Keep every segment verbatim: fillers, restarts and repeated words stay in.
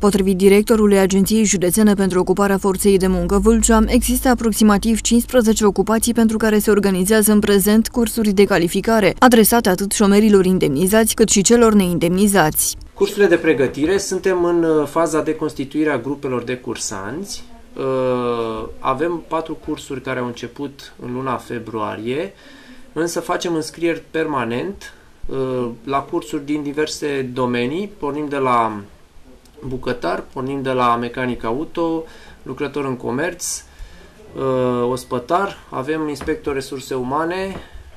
Potrivit directorului Agenției Județene pentru Ocuparea Forței de Muncă Vâlcea, există aproximativ cincisprezece ocupații pentru care se organizează în prezent cursuri de calificare, adresate atât șomerilor indemnizați cât și celor neindemnizați. Cursurile de pregătire, suntem în faza de constituire a grupelor de cursanți. Avem patru cursuri care au început în luna februarie, însă facem înscrieri permanent la cursuri din diverse domenii, pornim de la bucătar, pornim de la mecanic auto, lucrător în comerț, ospătar, avem inspector resurse umane.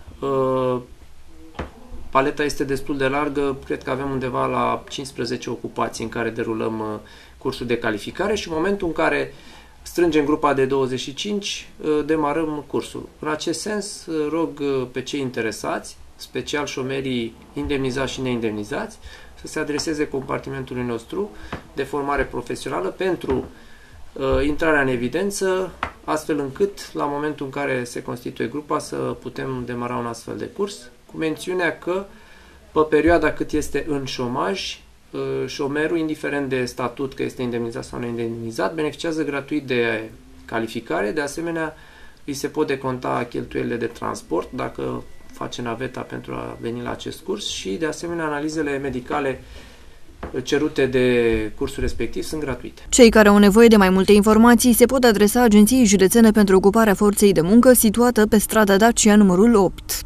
Paleta este destul de largă, cred că avem undeva la cincisprezece ocupații în care derulăm cursul de calificare și în momentul în care strângem grupa de douăzeci și cinci, demarăm cursul. În acest sens, rog pe cei interesați, special șomerii indemnizați și neindemnizați, să se adreseze compartimentului nostru de formare profesională pentru uh, intrarea în evidență, astfel încât, la momentul în care se constituie grupa, să putem demara un astfel de curs, cu mențiunea că, pe perioada cât este în șomaj, uh, șomerul, indiferent de statut, că este indemnizat sau neindemnizat, beneficiază gratuit de calificare, de asemenea, îi se pot deconta cheltuielile de transport, dacă face naveta pentru a veni la acest curs și, de asemenea, analizele medicale cerute de cursul respectiv sunt gratuite. Cei care au nevoie de mai multe informații se pot adresa Agenției Județene pentru Ocuparea Forței de Muncă, situată pe strada Dacia numărul opt.